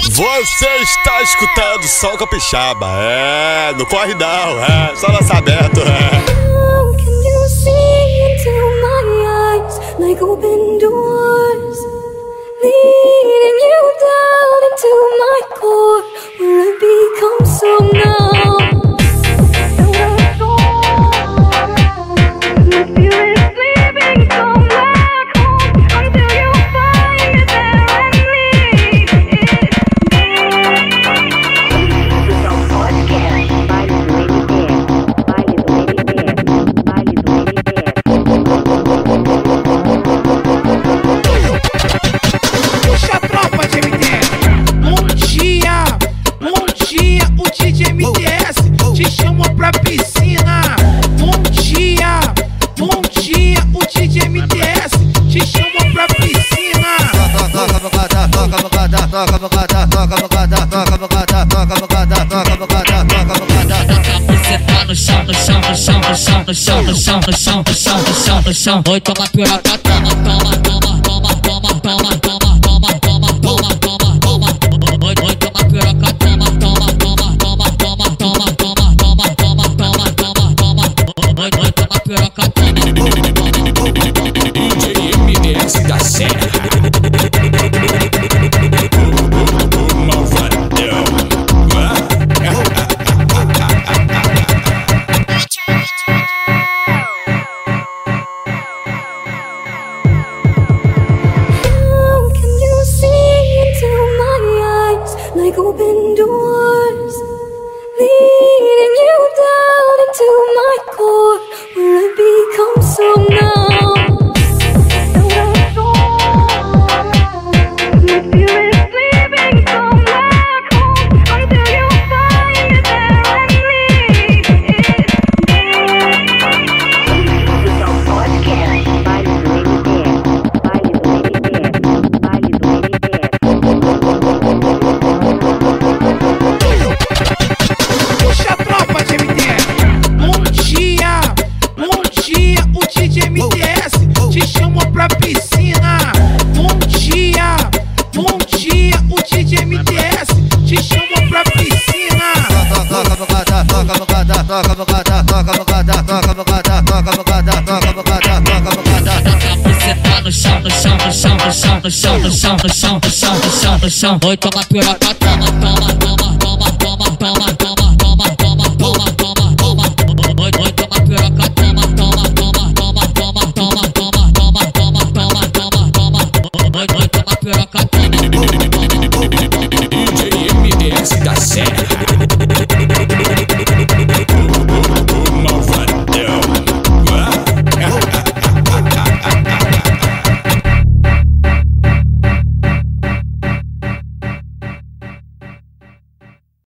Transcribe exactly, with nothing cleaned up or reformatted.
Você está escutando Som Capixaba. É, não corre não, é, só lança aberto, é. How can you see into my eyes like open doors, leading you down into my core, where I become so numb? Te chamo pra piscina. Bom dia, bom dia, o D J M T S te chamo pra piscina. Toca bocada, toca bocada, toca bocada, toca bocada, toca bocada, toca bocada, toca bocada, toca bocada. Você tá no chão, no chão, no chão, no chão, no chão, no chão, no chão, no chão, no chão, no chão. Oi, toma piroca, toma, toma, toma, toma, toma, toma, toma, toma, toma, toma, toma, toma. Oi, oi, toma piroca, toma, toma, toma, toma, toma, toma, toma, toma, toma, toma, toma, toma. Oi, oi, toma piroca, toma. D J M T S da Serra. Like open doors, leading you down into my core, where I become so numb. My spirit is sleeping so black hole until you find it there and leave it. Então podcast, baile do M T S, baile do M T S, baile do M T S. Puxa a tropa de M T S. Bom dia, bom dia, o D J M T S te chamo pra piscina. Bom dia, bom dia, o D J M T S te chamo pra piscina. Toca bocada, toca bocada, toca bocada, toca bocada, toca bocada, toca bocada, toca bocada, toca bocada. Você tá no chão, no chão, no chão, no chão, no chão, no chão, no chão, no chão, no chão, no chão. Oi, toma piroca, toma, toma.